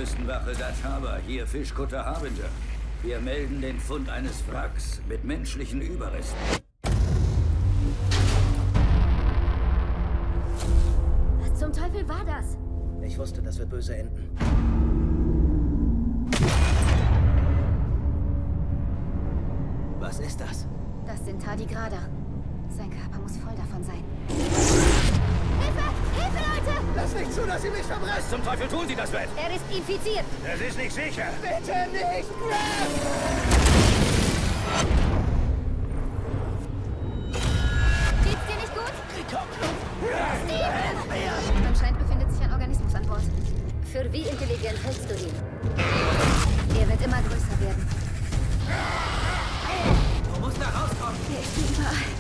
Küstenwache Databa, hier Fischkutter Harbinger. Wir melden den Fund eines Wracks mit menschlichen Überresten. Was zum Teufel war das? Ich wusste, das wird böse enden. Was ist das? Das sind Tardigrada. Sein Körper muss voll davon sein. Hilfe! Hilfe, Leute! Lass nicht zu, dass sie mich verbrennen! Was zum Teufel tun Sie das, Red? Er ist infiziert. Das ist nicht sicher. Bitte nicht! Geht's dir nicht gut? Steven! Anscheinend befindet sich ein Organismus an Bord. Für wie intelligent hältst du ihn? Er wird immer größer werden. Du musst da rauskommen! Er ist überall.